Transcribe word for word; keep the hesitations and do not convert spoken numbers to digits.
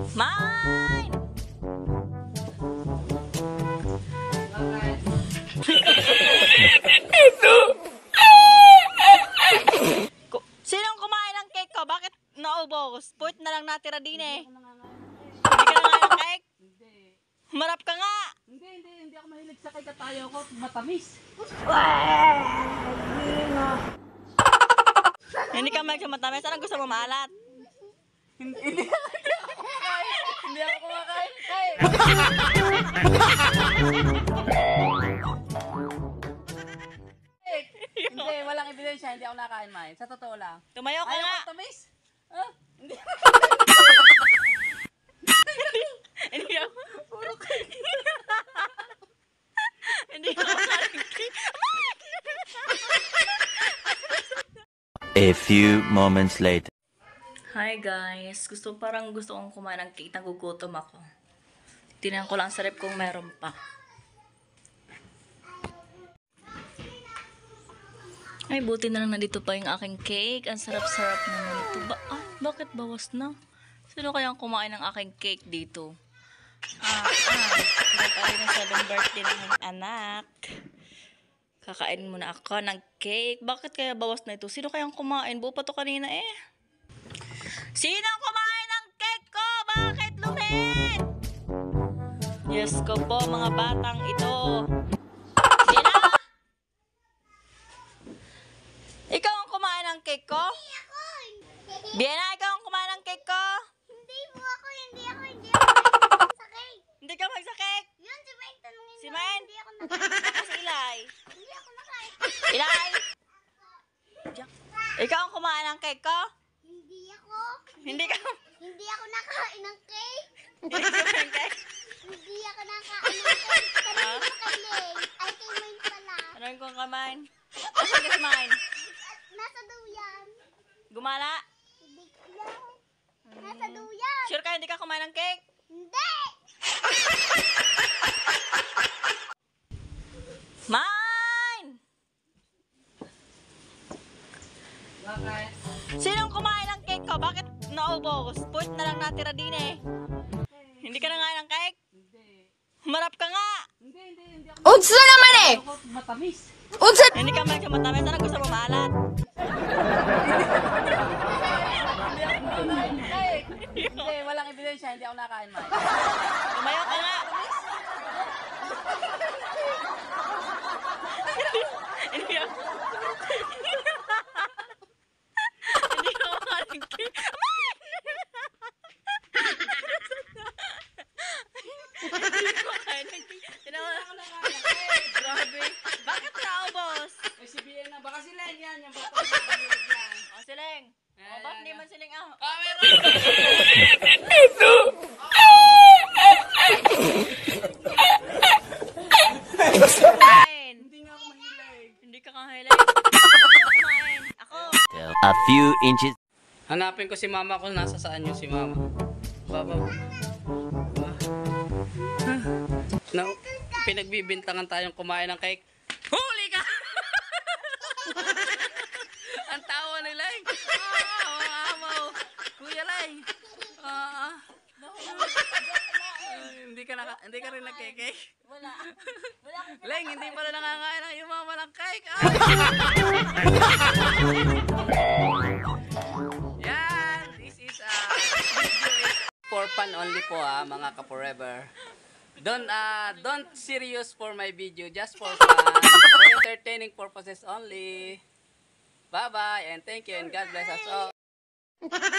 Mine! Ku- Sinong kumain ng cake ko? Bakit naubos? Puwit na lang natira din eh. Hindi ka na ng cake? Hindi. Marap ka nga! Hindi, hindi. Hindi ako mahilig sa cake at ayaw ko matamis. Hindi ka mahilig sa matamis. Anong gusto mo, maalat? Hindi, hindi ako kumakain. Hindi ako kumakain. Ay! Hindi, walang ebidensya. Hindi ako nakain, May. Sa totoo lang. Tumayo ka Ayaw nga! ko matamis. Ah, hindi. Hindi ako. Hindi ako mahilig. A few moments later. Hi guys, gusto parang gusto kong kumain ng cake, nagugutom ako. Tingnan ko lang sa rep kung meron pa. Ay, buti na lang nandito pa yung aking cake. Ang sarap-sarap naman ito. Ba ah, bakit bawas na? Sino kayang kumain ng aking cake dito? Ah, ah. Sino tayo ng seventh birthday ng aking anak. Kakain muna ako ng cake. Bakit kaya bawas na ito? Sino kayang kumain? Buo pa to kanina eh. Sino kumain ng cake ko? Bakit lumit? Yes ko po, mga batang ito. Sino? Ikaw ang kumain ng cake ko? Hindi ako. Biena, ikaw ang kumain ng cake ko? Hindi po ako, hindi ako, hindi ako sa cake. Hindi ka magsakik? Yun, si Mike, tanungin Si mo. Mike? Hindi ako nakain. Kasi Ilay. Hindi ako nakain. Ilay! Ikaw ang kumain ng cake ko? Hindi ako. Hindi ka Hindi ako nakain ng cake. Hindi ka kumain ng cake? Hindi ako nakain ng cake. Tanungin mo kay Leng. Ay, kay Mike pala. Anong kong kumain? Asan ka kumain? Nasa duyan. Gumala? Hindi ko lang. Nasa duyan. Sure ka hindi ka kumain ng cake? Hindi. Mine! Bakit? Sinong kumain ng cake ko? Bakit naubos? Puwit na lang natira din eh. Hindi ka na nga ng cake? Hindi. Marap ka nga! Hindi, hindi. Hindi ako Utsu naman eh! ayaw ko matamis. Utsu! Hindi ka mahilig sa matamis. Anong gusto mo, maalat? Ay! Hindi, walang ebidensya. Hindi ako nakain, May. Tumayo ka nga! Hindi ako. Hindi ako makaling cake. Hindi ko makain ng cake. Tinawa ako na Grabe. Bakit naubos? Eh, si Bien na. Baka si Len yan. Yung bata na mahilig yan. O, siling. O, bakit hindi man siling ah? Ah, meron! Kumain. Hindi nga ako mahilig. Hindi ka kahilig. Kumain. Ako. A few inches. Hanapin ko si mama kung nasa saan yung si mama. Baba. No, pinagbibintangan tayong kumain ng cake. Huli ka! Ang tawa ni Lang. Ah, amaw. Kuya Lang. Ah, ah. Ay, hindi ka naka, hindi ka rin nagke-cake. Wala. Wala akong Lang, hindi pala nangangain ng yung mama ng cake. Ah. Yan, this is a video is for fun only po ah, mga ka-forever. Don't uh don't serious for my video, just for fun, for entertaining purposes only. Bye bye and thank you and God bless us all.